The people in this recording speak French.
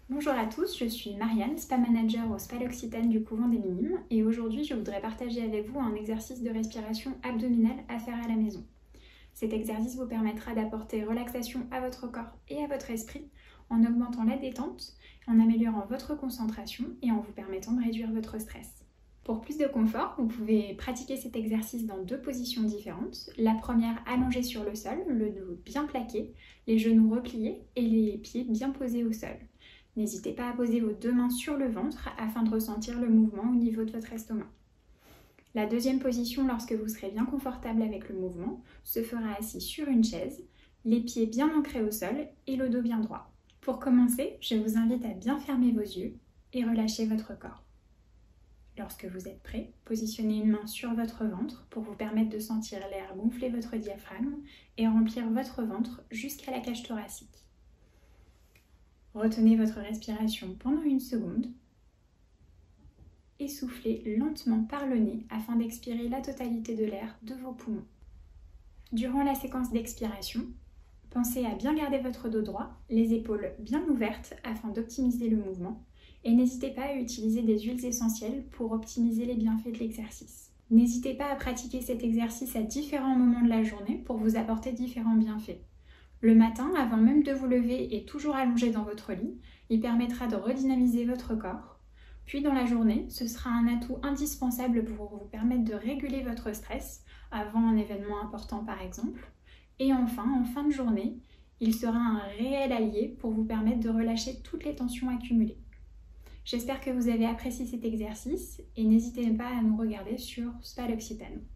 Bonjour à tous, je suis Marianne, Spa Manager au Spa L'Occitane du Couvent des Minimes et aujourd'hui je voudrais partager avec vous un exercice de respiration abdominale à faire à la maison. Cet exercice vous permettra d'apporter relaxation à votre corps et à votre esprit en augmentant la détente, en améliorant votre concentration et en vous permettant de réduire votre stress. Pour plus de confort, vous pouvez pratiquer cet exercice dans deux positions différentes. La première allongée sur le sol, le dos bien plaqué, les genoux repliés et les pieds bien posés au sol. N'hésitez pas à poser vos deux mains sur le ventre afin de ressentir le mouvement au niveau de votre estomac. La deuxième position, lorsque vous serez bien confortable avec le mouvement, se fera assis sur une chaise, les pieds bien ancrés au sol et le dos bien droit. Pour commencer, je vous invite à bien fermer vos yeux et relâcher votre corps. Lorsque vous êtes prêt, positionnez une main sur votre ventre pour vous permettre de sentir l'air gonfler votre diaphragme et remplir votre ventre jusqu'à la cage thoracique. Retenez votre respiration pendant une seconde et soufflez lentement par le nez afin d'expirer la totalité de l'air de vos poumons. Durant la séquence d'expiration, pensez à bien garder votre dos droit, les épaules bien ouvertes afin d'optimiser le mouvement et n'hésitez pas à utiliser des huiles essentielles pour optimiser les bienfaits de l'exercice. N'hésitez pas à pratiquer cet exercice à différents moments de la journée pour vous apporter différents bienfaits. Le matin, avant même de vous lever et toujours allongé dans votre lit, il permettra de redynamiser votre corps. Puis dans la journée, ce sera un atout indispensable pour vous permettre de réguler votre stress avant un événement important par exemple. Et enfin, en fin de journée, il sera un réel allié pour vous permettre de relâcher toutes les tensions accumulées. J'espère que vous avez apprécié cet exercice et n'hésitez pas à nous regarder sur Spa L'Occitane.